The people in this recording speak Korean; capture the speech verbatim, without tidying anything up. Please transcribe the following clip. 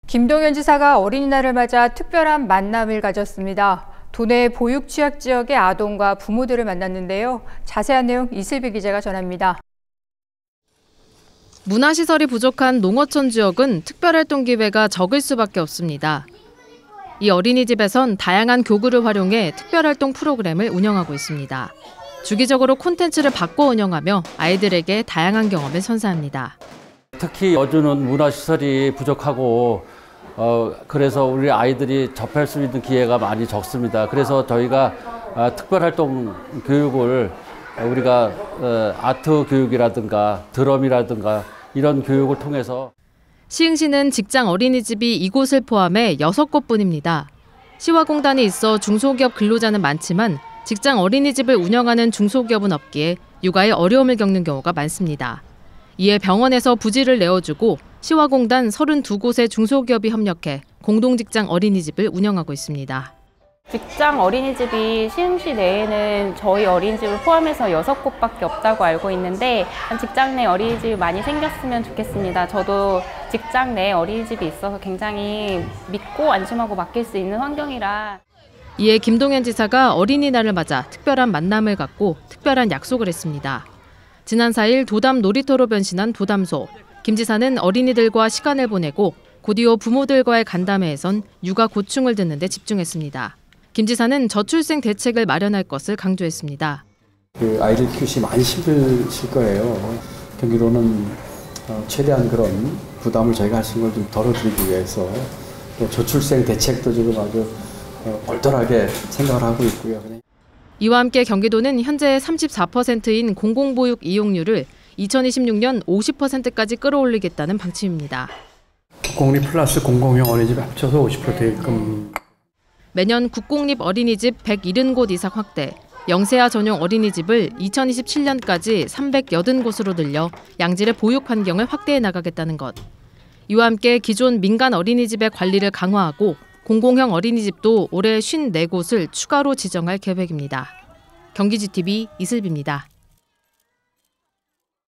김동연 지사가 어린이날을 맞아 특별한 만남을 가졌습니다. 도내 보육 취약 지역의 아동과 부모들을 만났는데요. 자세한 내용 이슬비 기자가 전합니다. 문화시설이 부족한 농어촌 지역은 특별활동 기회가 적을 수밖에 없습니다. 이 어린이집에선 다양한 교구를 활용해 특별활동 프로그램을 운영하고 있습니다. 주기적으로 콘텐츠를 바꿔 운영하며 아이들에게 다양한 경험을 선사합니다. 특히 여주는 문화시설이 부족하고 어, 그래서 우리 아이들이 접할 수 있는 기회가 많이 적습니다. 그래서 저희가 어, 특별활동 교육을 우리가 어, 아트 교육이라든가 드럼이라든가 이런 교육을 통해서 시흥시는 직장 어린이집이 이곳을 포함해 여섯 곳뿐입니다. 시와 공단이 있어 중소기업 근로자는 많지만 직장 어린이집을 운영하는 중소기업은 없기에 육아에 어려움을 겪는 경우가 많습니다. 이에 병원에서 부지를 내어주고 시와 공단 서른두 곳의 중소기업이 협력해 공동직장 어린이집을 운영하고 있습니다. 직장 어린이집이 시흥시 내에는 저희 어린이집을 포함해서 여섯 곳밖에 없다고 알고 있는데 직장 내 어린이집이 많이 생겼으면 좋겠습니다. 저도 직장 내 어린이집이 있어서 굉장히 믿고 안심하고 맡길 수 있는 환경이라. 이에 김동연 지사가 어린이날을 맞아 특별한 만남을 갖고 특별한 약속을 했습니다. 지난 사 일 도담 놀이터로 변신한 도담소. 김 지사는 어린이들과 시간을 보내고 곧이어 부모들과의 간담회에선 육아 고충을 듣는 데 집중했습니다. 김 지사는 저출생 대책을 마련할 것을 강조했습니다. 그 아이들 키우시 많이 힘드실 거예요. 경기도는 최대한 그런 부담을 저희가 하신 걸 좀 덜어드리기 위해서 또 저출생 대책도 지금 아주 올돌하게 생각을 하고 있고요. 이와 함께 경기도는 현재 삼십사 퍼센트인 공공보육 이용률을 이천이십육 년 오십 퍼센트까지 끌어올리겠다는 방침입니다. 공립 플러스 공공형 어린이집 합쳐서 오십 퍼센트 되게끔. 매년 국공립 어린이집 백칠십 곳 이상 확대, 영세아 전용 어린이집을 이천이십칠 년까지 삼백팔십 곳으로 늘려 양질의 보육 환경을 확대해 나가겠다는 것. 이와 함께 기존 민간 어린이집의 관리를 강화하고 공공형 어린이집도 올해 오십사 곳을 추가로 지정할 계획입니다. 경기지티비 이슬비입니다.